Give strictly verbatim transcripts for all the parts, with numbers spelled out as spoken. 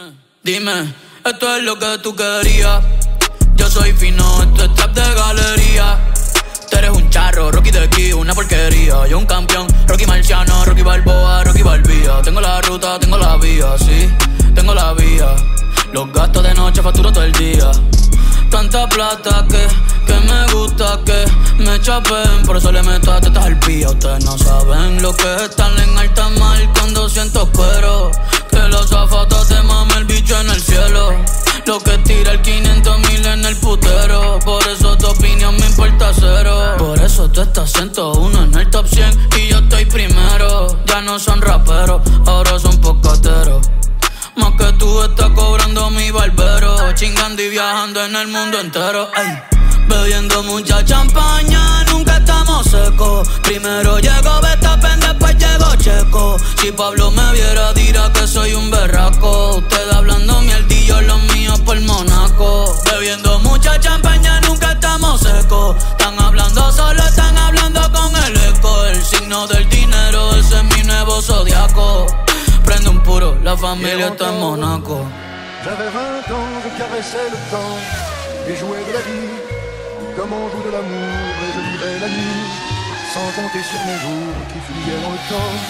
Dime, esto es lo que tú querías. Yo soy fino, esto es trap de galería. Tú eres un charro, Rocky de aquí, una porquería. Yo un campeón, Rocky Marciano, Rocky Balboa, Rocky Balbía. Tengo la ruta, tengo la vía, sí, tengo la vía. Los gastos de noche facturo todo el día. Tanta plata que, que me gusta que me chapen. Por eso le meto a tetas al pía. Ustedes no saben lo que es estar en alta mar cuando siento cuero. Que los zapatos te mame el bicho en el cielo. Lo que tira el quinientos mil en el putero. Por eso tu opinión me importa cero. Por eso tú estás ciento uno en el top cien y yo estoy primero. Ya no son raperos, ahora son pocateros. Más que tú estás cobrando mi barbero. Chingando y viajando en el mundo entero. Ay. Bebiendo mucha champaña, nunca estamos secos. Primero llegó Verstappen, después llegó Checo. Si Pablo me viera dirá que soy un berraco. Usted hablando mierdillo, los míos por Monaco. Bebiendo mucha champaña, nunca estamos secos. Están hablando solo, están hablando con el eco. El signo del dinero, ese es mi nuevo zodiaco. Prende un puro, la familia está en Monaco. J'avais vingt ans, je caressais le temps et jouais de la vie comme on joue de l'amour, et je vivais la nuit sans compter sur mes jours qui fuyaient dans le temps.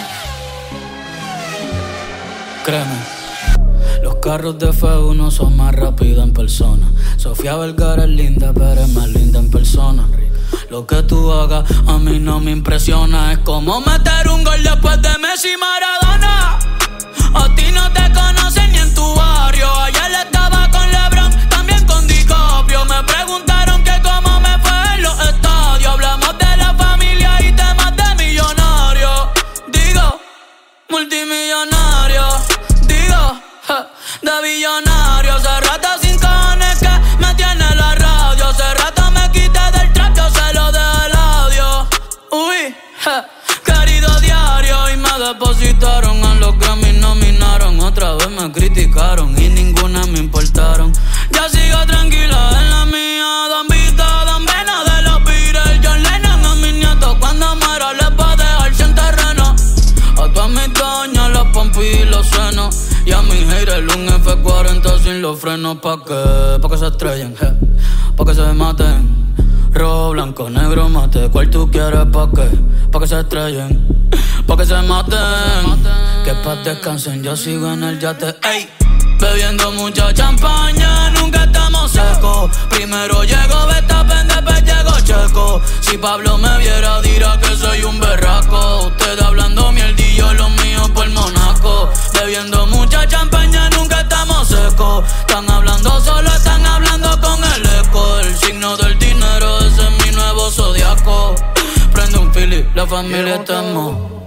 Créeme, los carros de F uno son más rápidos en persona. Sofía Vergara es linda, pero es más linda en persona. Lo que tú hagas a mí no me impresiona. Es como meter un gol después de Messi y Maradona. A ti no te conocen ni en tu barrio. Ayer estaba con LeBron, también con DiCaprio. Me preguntaron que cómo me fue en los estadios. Hablamos de la familia y temas de millonarios. Digo, multimillonario. Digo, ja, de billonario. Hace rato sin cojones que me tiene la radio. Hace rato me quité del trap, yo se lo dejé el audio. Uy, ja, querido diario. Y me depositaron a los Grammy, nominaron. Otra vez me criticaron y ninguna me importaron. Ya sigo tranquila en la mía. Don Vito, Don Vena de los Beatles, John Lennon a mis nietos. Cuando muera les va a dejar sin terreno. A todas mis doñas, los pompis y los senos. Y a mis haters un F cuarenta sin los frenos. Pa' que, pa' que se estrellen, je, pa' que se maten. Rojo, blanco, negro, mate. ¿Cuál tú quieres pa' qué? Pa' que se estrellen, pa' que se maten. Que pa' descansen, yo sigo en el yate. Ey, bebiendo mucha champaña, nunca estamos secos. Primero llegó Verstappen, después llegó Checo. Si Pablo me viera dirá que soy un berraco. Ustedes hablando mierdillo, los míos por Monaco. Bebiendo mucha champaña, nunca estamos secos. Están hablando solo, están hablando con el eco. El signo del dinero, ese es mi nuevo zodiaco. Prende un fili, la familia está en Mo.